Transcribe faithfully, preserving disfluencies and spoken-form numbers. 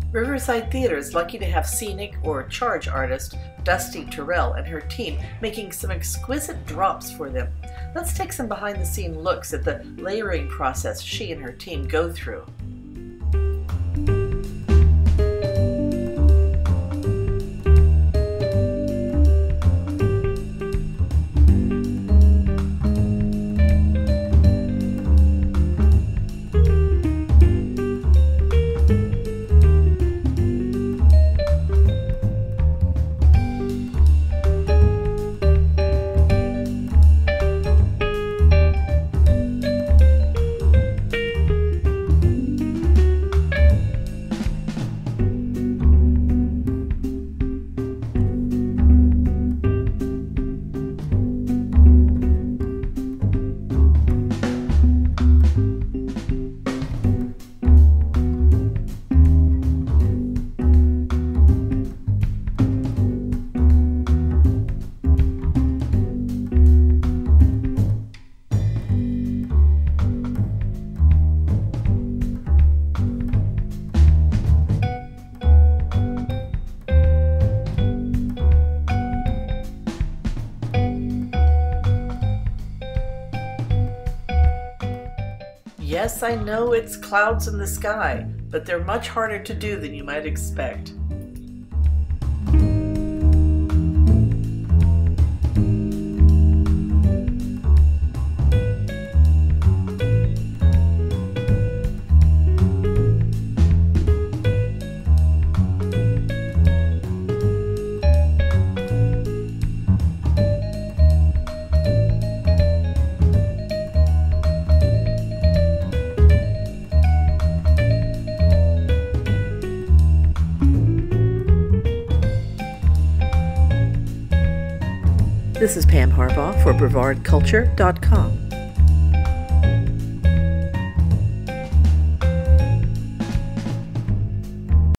Riverside Theatre is lucky to have scenic or charge artist Dusty Terrell and her team making some exquisite drops for them. Let's take some behind-the-scene looks at the layering process she and her team go through. Yes, I know it's clouds in the sky, but they're much harder to do than you might expect. This is Pam Harbaugh for Brevard Culture dot com.